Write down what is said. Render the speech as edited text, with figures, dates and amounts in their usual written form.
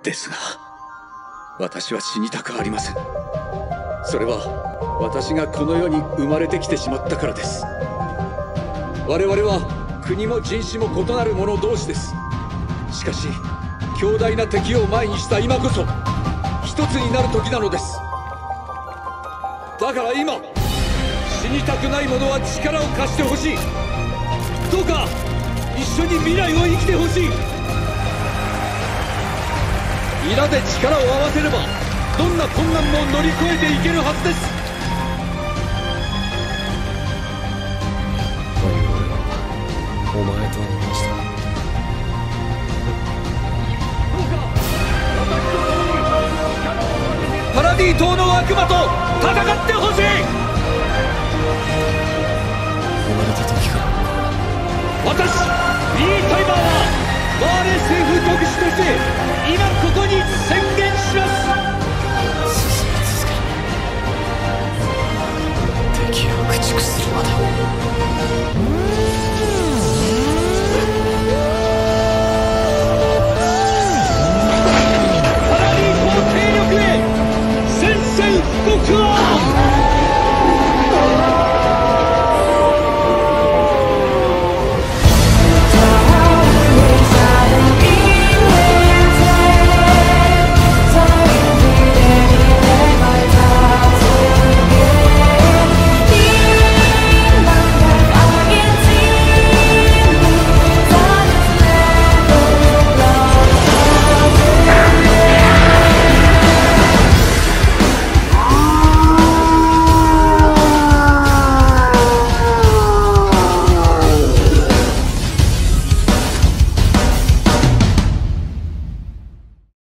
ですが、私は死にたくありません。それは私がこの世に生まれてきてしまったからです。我々は国も人種も異なる者同士です。しかし強大な敵を前にした今こそ一つになる時なのです。だから今、死にたくない者は力を貸してほしい。どうか一緒に未来を生きてほしい。皆で力を合わせればどんな困難も乗り越えていけるはずです。 お前と同じだ。 パラディ島の悪魔と戦ってほしい。 生まれた時から私、リー・タイバーはバーレ政府特使として今